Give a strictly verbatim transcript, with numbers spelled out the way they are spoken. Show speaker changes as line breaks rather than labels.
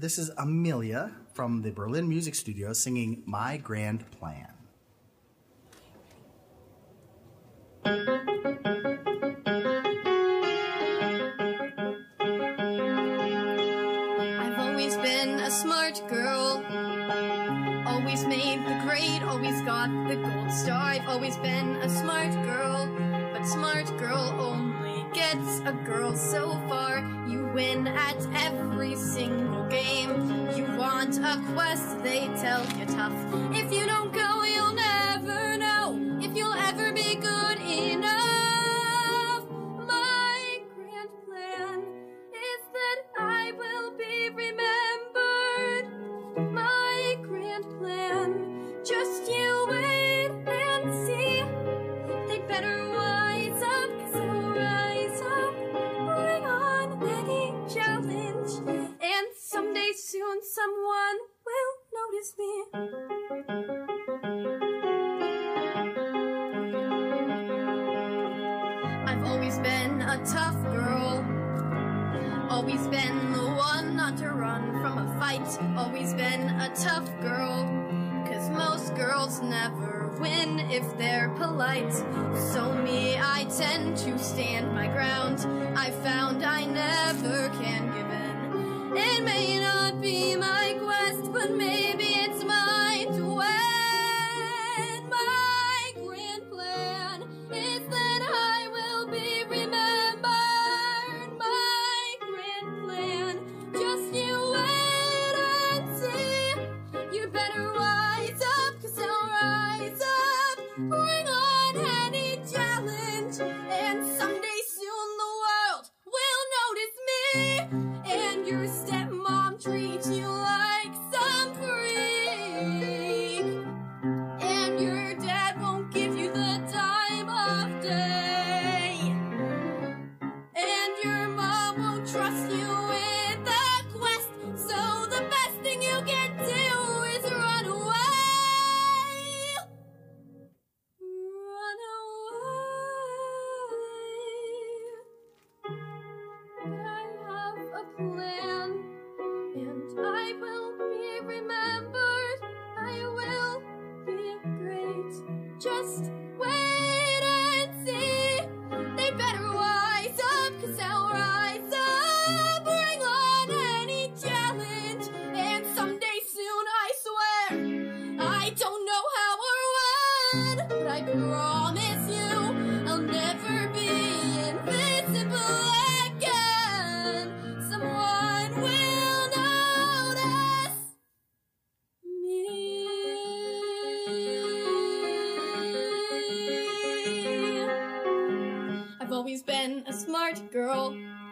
This is Amelia from the Berlin Music Studio singing My Grand Plan.
I've always been a smart girl, always made the grade, always got the gold star. I've always been a smart girl, but smart girl only gets a girl so far. You win at every single game. You want a quest, they tell you tough. If you don't go, you'll never know if you'll ever be good enough. My grand plan is that I will be remembered. My grand plan, just you wait and see. They'd better wise up, 'cause I'll rise up, bring on any challenge, and someday soon someone will notice me. I've always been a tough girl, always been the one not to run from a fight, always been a tough girl, 'cause most girls never win if they're polite. So me, I tend to stand my ground. I found I never can give in. It may not be my quest, but maybe it's mine to win. My grand plan is that I will be remembered. My grand plan, just you wait and see. You better rise up, 'cause I'll rise up, bring on any challenge, and someday soon the world will notice me. And your stepmom treats you like some freak, and your dad won't give you the time of day, and your mom won't trust you with the quest, so the best thing you can do is run away. Run away. I have a plan, and I will be remembered. I will be great. Just wait and see. They better wise up, 'cause I'll rise up, bring on any challenge, and someday soon, I swear, I don't know how or when, but I promise you I'll never be invisible again. Someone will notice me. I've always been a smart girl,